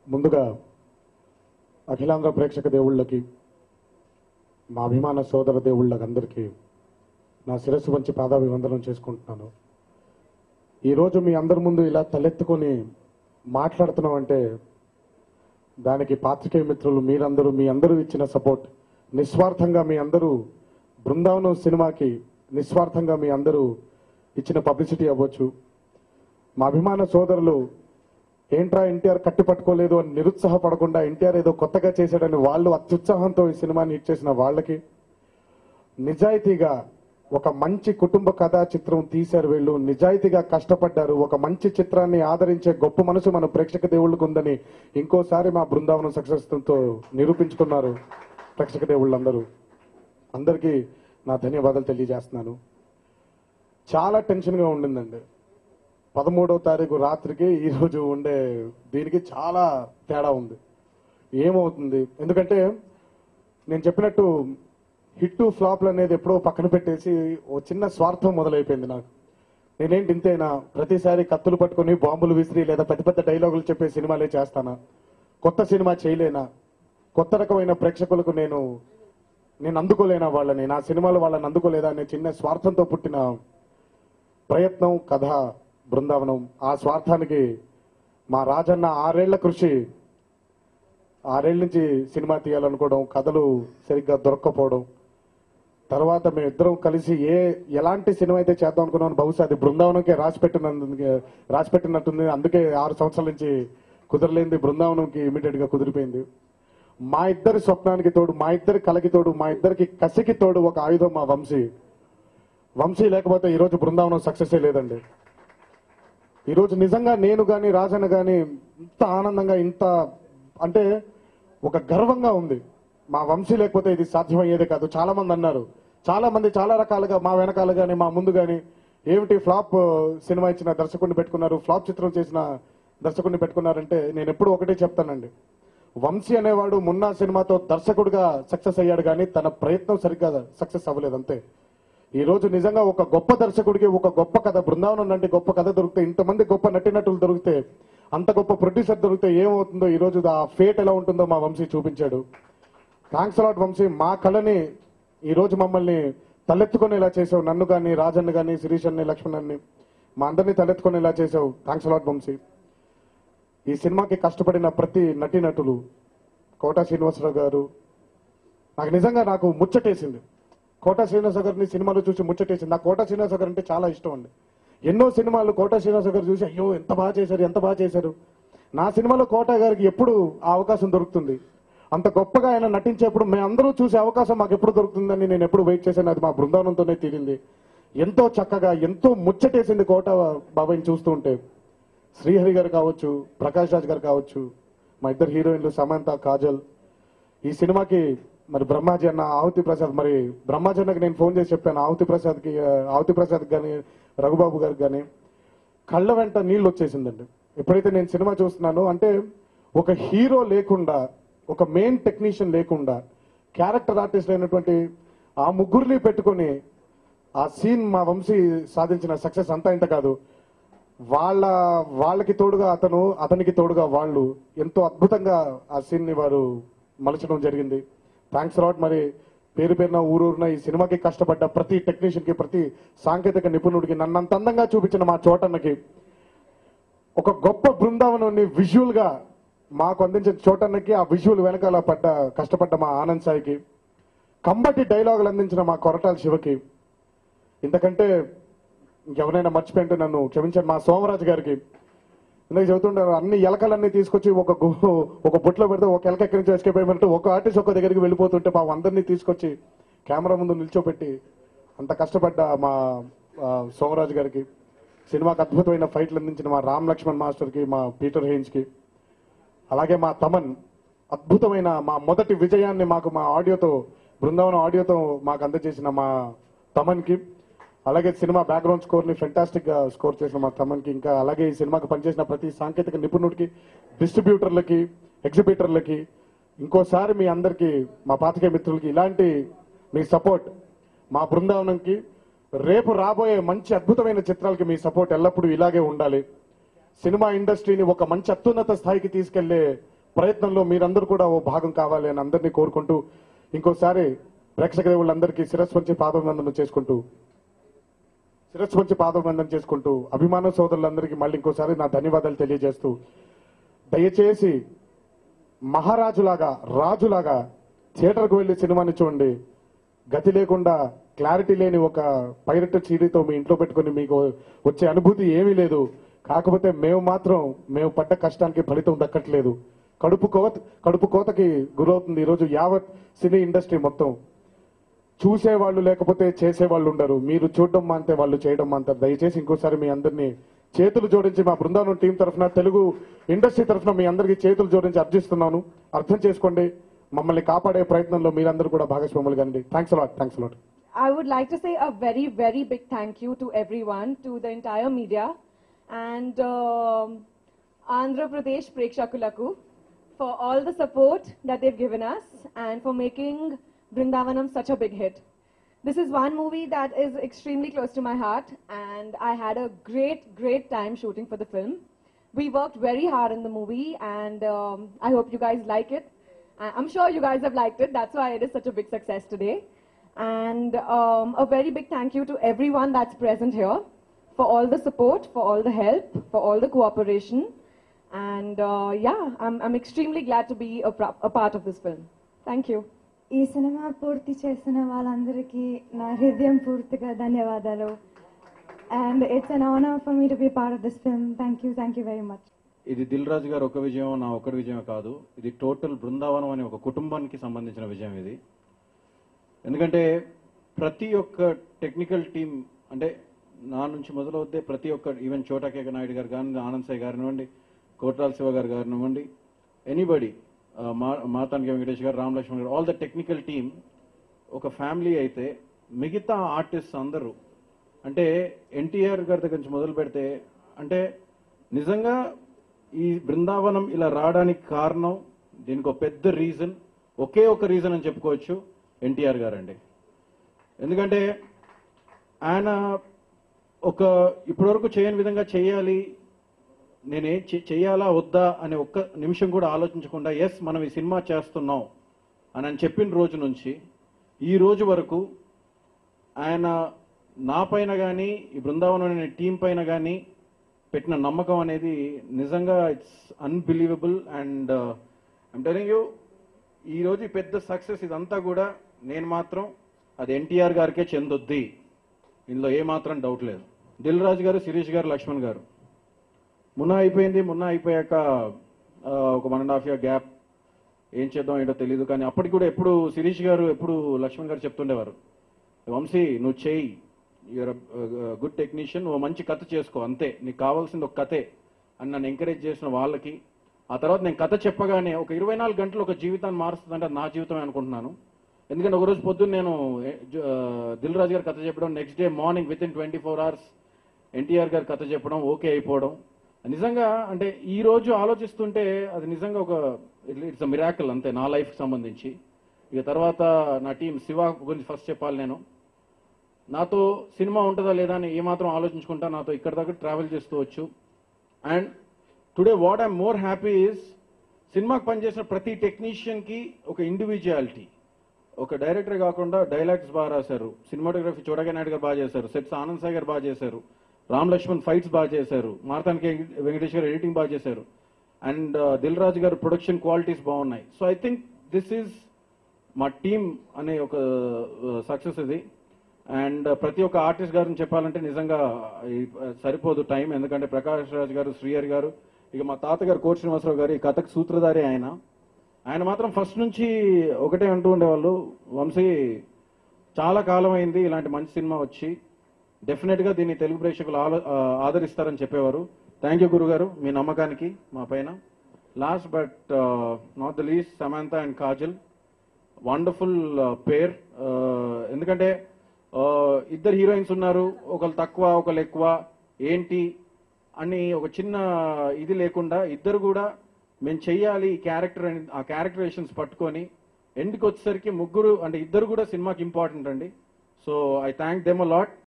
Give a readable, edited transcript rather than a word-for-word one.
ముందుగా అఖిలాంధ్ర ప్రేక్షక దేవుళ్ళకి మా అభిమాన సోదర దేవుళ్ళకి అందరికీ నా శిరస్సు వంచి పాదాభివందనం చేసుకుంటున్నాను. ఈరోజు మీ అందరి ముందు ఇలా తలెత్తుకొని మాట్లాడుతున్నాం అంటే దానికి పాత్రికేయ మిత్రులు మీరందరూ మీ అందరూ ఇచ్చిన సపోర్ట్, నిస్వార్థంగా మీ అందరూ బృందావనం సినిమాకి నిస్వార్థంగా మీ అందరూ ఇచ్చిన పబ్లిసిటీ అవ్వచ్చు. మా అభిమాన సోదరులు ఏంట్రా ఎన్టీఆర్ కట్టిపట్టుకోలేదు అని నిరుత్సాహపడకుండా ఎన్టీఆర్ ఏదో కొత్తగా చేశాడని వాళ్ళు అత్యుత్సాహంతో ఈ సినిమాని హిట్ చేసిన వాళ్ళకి, నిజాయితీగా ఒక మంచి కుటుంబ కథా చిత్రం తీశారు, వీళ్ళు నిజాయితీగా కష్టపడ్డారు, ఒక మంచి చిత్రాన్ని ఆదరించే గొప్ప మనసు మన ప్రేక్షక దేవుళ్ళకు ఉందని ఇంకోసారి మా బృందావనం సక్సెస్తో నిరూపించుకున్నారు ప్రేక్షక దేవుళ్ళందరూ. అందరికీ నా ధన్యవాదాలు తెలియజేస్తున్నాను. చాలా టెన్షన్గా ఉండిందండి. 13వ తారీఖు రాత్రికి ఈరోజు ఉండే దీనికి చాలా తేడా ఉంది. ఏమవుతుంది ఎందుకంటే నేను చెప్పినట్టు హిట్ ఫ్లాప్లు అనేది ఎప్పుడో పక్కన పెట్టేసి ఓ చిన్న స్వార్థం మొదలైపోయింది నాకు. నేనేంటి ఇంతేనా, ప్రతిసారి కత్తులు పట్టుకొని బాంబులు విసిరి లేదా పెద్ద పెద్ద డైలాగులు చెప్పే సినిమాలే చేస్తానా, కొత్త సినిమా చేయలేనా, కొత్త రకమైన ప్రేక్షకులకు నేను అందుకోలేనా వాళ్ళని, నా సినిమాలు వాళ్ళని అందుకోలేదా అనే చిన్న స్వార్థంతో పుట్టిన ప్రయత్నం కథ బృందావనం. ఆ స్వార్థానికి మా రాజన్న 6 ఏళ్ల కృషి, 6 ఏళ్ల నుంచి సినిమా తీయాలనుకోవడం, కథలు సరిగ్గా దొరక్కపోవడం, తర్వాత మేమిద్దరం కలిసి ఎలాంటి సినిమా అయితే చేద్దాం అనుకున్నాం, బహుశా అది బృందావనంకే రాసిపెట్టినట్టుంది. అందుకే 6 సంవత్సరాల నుంచి కుదరలేంది బృందావనంకి ఇమీడియట్ గా కుదిరిపోయింది. మా ఇద్దరి స్వప్నానికి తోడు, మా ఇద్దరి కలకి తోడు, మా ఇద్దరికి కసికి తోడు ఒక ఆయుధం మా వంశీ లేకపోతే ఈరోజు బృందావనం సక్సెస్ లేదండి. ఈరోజు నిజంగా నేను కానీ రాజన్న కానీ ఇంత ఆనందంగా, ఇంత అంటే ఒక గర్వంగా ఉంది. మా వంశీ లేకపోతే ఇది సాధ్యమయ్యేదే కాదు. చాలా మంది అన్నారు, చాలా మంది చాలా రకాలుగా మా వెనకాల కానీ మా ముందు కానీ ఏమిటి ఫ్లాప్ సినిమా ఇచ్చిన దర్శకుడిని పెట్టుకున్నారు, ఫ్లాప్ చిత్రం చేసిన దర్శకుడిని పెట్టుకున్నారంటే నేను ఎప్పుడు ఒకటే చెప్తానండి, వంశీ అనేవాడు మున్నా సినిమాతో దర్శకుడిగా సక్సెస్ అయ్యాడు కానీ తన ప్రయత్నం సరిగ్గా సక్సెస్ అవ్వలేదు అంతే. ఈ రోజు నిజంగా ఒక గొప్ప దర్శకుడికి ఒక గొప్ప కథ, బృందావనం అంటే గొప్ప కథ దొరికితే, ఇంతమంది గొప్ప నటీనటులు దొరికితే, అంత గొప్ప ప్రొడ్యూసర్ దొరికితే ఏమవుతుందో, ఈ రోజు ఆ ఫేట్ ఎలా ఉంటుందో మా వంశీ చూపించాడు. Thanks a lot Vamshi. మా కళని ఈ రోజు మమ్మల్ని తలెత్తుకునేలా చేసావు, నన్ను కానీ రాజన్న కానీ శిరీష్ అన్ని లక్ష్మణ్ మా అందరినీ తలెత్తుకునేలా చేసావు. Thanks a lot Vamshi. ఈ సినిమాకి కష్టపడిన ప్రతి నటీనటులు, కోటా శ్రీనివాసరావు గారు, నాకు ముచ్చటేసింది. కోటా శ్రీనివాసరావు గారిని సినిమాలో చూసి ముచ్చటేసింది. నాకు కోటా శ్రీనివాసరావు గారు అంటే చాలా ఇష్టం అండి. ఎన్నో సినిమాలు కోటా శ్రీనివాసరావు గారు చూసి అయ్యో ఎంత బాగా చేశారు. నా సినిమాలో కోటా గారికి ఎప్పుడు ఆ అవకాశం దొరుకుతుంది, అంత గొప్పగా ఆయన నటించేప్పుడు మేమందరూ చూసే అవకాశం మాకు ఎప్పుడు దొరుకుతుందని నేను ఎప్పుడు వెయిట్ చేశాను. అది మా బృందావనంతోనే తీరింది. ఎంతో చక్కగా, ఎంతో ముచ్చటేసింది కోటా బాబాయ్ని చూస్తూ ఉంటే. శ్రీహరి గారు కావచ్చు, ప్రకాష్ రాజ్ గారు కావచ్చు, మా ఇద్దరు హీరోయిన్లు సమంత, కాజల్. ఈ సినిమాకి మరి బ్రహ్మాజీ అన్న, ఆహుతి ప్రసాద్, మరి బ్రహ్మాజీ అన్నకి నేను ఫోన్ చేసి చెప్పాను, ఆహుతి ప్రసాద్ కానీ రఘుబాబు గారికి కానీ కళ్ళ వెంట నీళ్ళు వచ్చేసిందండి ఎప్పుడైతే నేను సినిమా చూస్తున్నానో. అంటే ఒక హీరో లేకుండా, ఒక మెయిన్ టెక్నీషియన్ లేకుండా, క్యారెక్టర్ ఆర్టిస్ట్ అయినటువంటి ఆ ముగ్గురిని పెట్టుకొని ఆ సీన్ మా వంశీ సాధించిన సక్సెస్ అంతా ఇంత కాదు. వాళ్ళకి తోడుగా అతనికి తోడుగా వాళ్ళు ఎంతో అద్భుతంగా ఆ సీన్ ని వారు మలచడం జరిగింది. Thanks lot. మరి పేరున ఊరూరున ఈ సినిమాకి కష్టపడ్డ ప్రతి టెక్నీషియన్ కి, ప్రతి సాంకేతిక నిపుణుడికి, నన్నంత అందంగా చూపించిన మా చోటన్నకి, ఒక గొప్ప బృందావనాన్ని విజువల్ గా మాకు అందించిన చోటన్నకి, ఆ విజువల్ వెనకాల కష్టపడ్డ మా ఆనంద్ సాయికి, కంబటి డైలాగులు అందించిన మా కొరటాల శివకి, ఇంతకంటే ఇంకెవరైనా మర్చిపోయింటే నన్ను క్షమించండి, మా సోమరాజు గారికి. ఇందాక చెబుతుంటారు అన్ని ఎలకలన్నీ తీసుకొచ్చి ఒక బుట్లో పెడితే ఒక ఎలక ఎక్కడి నుంచి ఎస్కేప్ అయిపోయినట్టు ఒక ఆర్టిస్ట్ ఒక దగ్గరికి వెళ్ళిపోతుంటే మా అందరినీ తీసుకొచ్చి కెమెరా ముందు నిల్చోపెట్టి అంత కష్టపడ్డ మా సోమరాజు గారికి, సినిమాకి అద్భుతమైన ఫైట్లు అందించిన మా రామ్ లక్ష్మణ్ మాస్టర్కి, మా పీటర్ హెయిన్స్కి, అలాగే మా తమన్ అద్భుతమైన మా మొదటి విజయాన్ని మాకు మా ఆడియోతో, బృందావనం ఆడియోతో మాకు అందజేసిన మా తమన్కి, అలాగే సినిమా బ్యాక్గ్రౌండ్ స్కోర్ ని ఫెంటాస్టిక్ గా స్కోర్ చేసిన మా తమన్కి, ఇంకా అలాగే ఈ సినిమాకి పనిచేసిన ప్రతి సాంకేతిక నిపుణుడికి, డిస్ట్రిబ్యూటర్లకి, ఎగ్జిబిటర్లకి, ఇంకోసారి మీ అందరికీ, మా పాతికేయ మిత్రులకి ఇలాంటి మీ సపోర్ట్ మా బృందావనంకి, రేపు రాబోయే మంచి అద్భుతమైన చిత్రాలకి మీ సపోర్ట్ ఎల్లప్పుడూ ఇలాగే ఉండాలి. సినిమా ఇండస్ట్రీని ఒక మంచి అత్యున్నత స్థాయికి తీసుకెళ్లే ప్రయత్నంలో మీరందరూ కూడా ఓ భాగం కావాలి అని అందరినీ కోరుకుంటూ ఇంకోసారి ప్రేక్షక దేవుళ్ళందరికీ శిరస్సు వంచి పాదవందనం చేసుకుంటూ అభిమాన సోదరులందరికీ మళ్ళీ ఇంకోసారి నా ధన్యవాదాలు తెలియజేస్తూ దయచేసి మహారాజులాగా రాజులాగా థియేటర్కు వెళ్లి సినిమాని చూడండి. గతి లేకుండా క్లారిటీ లేని ఒక పైరట్ సీడీతో మీ ఇంట్లో పెట్టుకుని మీకు వచ్చే అనుభూతి ఏమీ లేదు. కాకపోతే మేము పడ్డ కష్టానికి ఫలితం దక్కట్లేదు. కడుపు కోతకి గురవుతుంది ఈరోజు యావత్ సినీ ఇండస్ట్రీ మొత్తం. చూసేవాళ్ళు లేకపోతే చేసేవాళ్ళు ఉండరు. మీరు చూడడం మాంతే వాళ్ళు చేయడం మాంతారు. దయచేసి ఇంకోసారి మీ అందరినీ చేతులు జోడించి మా బృందావనం టీం తరఫున తెలుగు ఇండస్ట్రీ తరఫున మీ అందరికీ చేతులు జోడించి అర్జిస్తున్నాను. అర్థం చేసుకోండి. మమ్మల్ని కాపాడే ప్రయత్నంలో మీరందరూ కూడా భాగస్వాములు కండి. Thanks a lot. I would like to say a very, very big thank you to everyone, to the entire media and Andhra Pradesh Prekshakulaku for all the support that they've given us and for making Brindavanam such a big hit. This is one movie that is extremely close to my heart and I had a great time shooting for the film. We worked very hard in the movie and I hope you guys like it. I'm sure you guys have liked it. That's why it is such a big success today. And a very big thank you to everyone that's present here for all the support, for all the help, for all the cooperation. And I'm extremely glad to be a part of this film. Thank you. ఈ సినిమా పూర్తి చేసిన వాళ్ళందరికీ నా హృదయం పూర్తిగా ధన్యవాదాలు. And it's an honor for me to be part of this film. Thank you very much. ఇది దిల్ రాజు గారు ఒక విజయం, నా ఒక్కడి విజయం కాదు. ఇది టోటల్ బృందావనం అనే ఒక కుటుంబానికి సంబంధించిన విజయం ఇది. ఎందుకంటే ప్రతి ఒక్క టెక్నికల్ టీం, అంటే నా నుంచి మొదలవుతే ప్రతి ఒక్క ఈవెన్ చోటా కేక నాయుడు గారు కానీ, ఆనంద్ సాయి గారినివ్వండి, కోట్రాల శివ గారు గారినివ్వండి, ఎనీబడి, మాతానికి వెంకటేష్ గారు, రామ్ లక్ష్మణ్ గారు, ఆల్ ద టెక్నికల్ టీం ఒక ఫ్యామిలీ అయితే మిగతా ఆర్టిస్ట్ అందరూ, అంటే ఎన్టీఆర్ గారి దగ్గర నుంచి మొదలు పెడితే, అంటే నిజంగా ఈ బృందావనం ఇలా రావడానికి కారణం, దీనికి ఒక పెద్ద రీజన్, ఒకే ఒక రీజన్ అని చెప్పుకోవచ్చు, ఎన్టీఆర్ గారు అండి. ఎందుకంటే ఆయన ఒక ఇప్పటివరకు చేయని విధంగా చేయాలి, నేనే చెయ్యాలా వద్దా అనే ఒక్క నిమిషం కూడా ఆలోచించకుండా ఎస్ మనం ఈ సినిమా చేస్తున్నాం అని చెప్పిన రోజు నుంచి ఈ రోజు వరకు ఆయన నా పైన కానీ, ఈ బృందావనం అనే టీం పైన కానీ పెట్టిన నమ్మకం అనేది నిజంగా it's unbelievable. And I'm telling you, ఈ రోజు పెద్ద సక్సెస్ ఇదంతా కూడా నేను మాత్రం అది ఎన్టీఆర్ గారికే చెందొద్ది, ఇందులో ఏమాత్రం డౌట్ లేదు. దిల్ రాజు గారు, శిరీష్ గారు, లక్ష్మణ్ గారు మొన్న అయిపోయాక ఒక 1.5 year గ్యాప్, ఏం చేద్దాం ఏంటో తెలియదు. కానీ అప్పటికి కూడా ఎప్పుడు శిరీష్ గారు, ఎప్పుడు లక్ష్మణ్ గారు చెప్తుండేవారు, వంశీ నువ్వు చేయి, యూఆర్ గుడ్ టెక్నీషియన్, నువ్వు మంచి కథ చేసుకో, అంతే నీకు కావాల్సింది ఒక కథే అని నన్ను ఎంకరేజ్ చేసిన వాళ్ళకి. ఆ తర్వాత నేను కథ చెప్పగానే ఒక 24 గంటలు ఒక జీవితాన్ని మారుస్తుందంటే అది నా జీవితమే అనుకుంటున్నాను. ఎందుకంటే ఒకరోజు పొద్దున్న నేను దిల్ రాజు గారు కథ చెప్పడం, next day morning with in 24 hours NTR గారు కథ చెప్పడం, ఓకే అయిపోవడం, నిజంగా అంటే ఈ రోజు ఆలోచిస్తుంటే అది నిజంగా ఒక ఇట్స్ అ మిరాకిల్ అంతే నా లైఫ్కి సంబంధించి. ఇక తర్వాత నా టీం శివ గురించి ఫస్ట్ చెప్పాలి. నేను నాతో సినిమా ఉంటుందా లేదా అని ఏమాత్రం ఆలోచించుకుంటా నాతో ఇక్కడ దగ్గర ట్రావెల్ చేస్తూ వచ్చు. And today what I'm more happy is సినిమాకి పనిచేసిన ప్రతి టెక్నీషియన్కి ఒక ఇండివిజువాలిటీ, ఒక డైరెక్టర్ కాకుండా డైలాగ్స్ బాగా రాశారు, సినిమాటోగ్రఫీ చోటగా నాయుడు గారు బాగా చేశారు, సెట్స్ ఆనంద్ సాయి గారు బాగా చేశారు, రామ్ లక్ష్మణ్ ఫైట్స్ బాగా చేశారు, మారతానికి వెంకటేష్ గారు ఎడిటింగ్ బాగా చేశారు, అండ్ దిల్ రాజు గారు ప్రొడక్షన్ క్వాలిటీస్ బాగున్నాయి. So I think this is మా టీమ్ అనే ఒక సక్సెస్ ఇది. అండ్ ప్రతి ఒక్క ఆర్టిస్ట్ గారిని చెప్పాలంటే నిజంగా సరిపోదు టైం, ఎందుకంటే ప్రకాష్ రాజ్ గారు, శ్రీహరి గారు, ఇక మా తాతగారు కోటి శ్రీనివాసరావు గారు, ఈ కథకు సూత్రధారి ఆయన మాత్రం ఫస్ట్ నుంచి ఒకటే అంటూ ఉండేవాళ్ళు, వంశీ చాలా కాలం అయింది ఇలాంటి మంచి సినిమా వచ్చి, డెఫినెట్ గా దీన్ని తెలుగు ప్రేక్షకులు ఆదరిస్తారని చెప్పేవారు. థ్యాంక్ యూ గురుగారు మీ నమ్మకానికి మా పైన. Last but not the least, Samantha and Kajal, wonderful pair. ఎందుకంటే ఇద్దరు హీరోయిన్స్ ఉన్నారు, ఒకళ్ళు తక్కువ ఒకళ్ళు ఎక్కువ ఏంటి అని ఒక చిన్న ఇది లేకుండా ఇద్దరు కూడా మేము చెయ్యాలి ఈ క్యారెక్టర్ అని ఆ క్యారెక్టరేషన్స్ పట్టుకొని ఎండ్కి వచ్చేసరికి ముగ్గురు అంటే ఇద్దరు కూడా సినిమాకి ఇంపార్టెంట్ అండి. So I thank them a lot.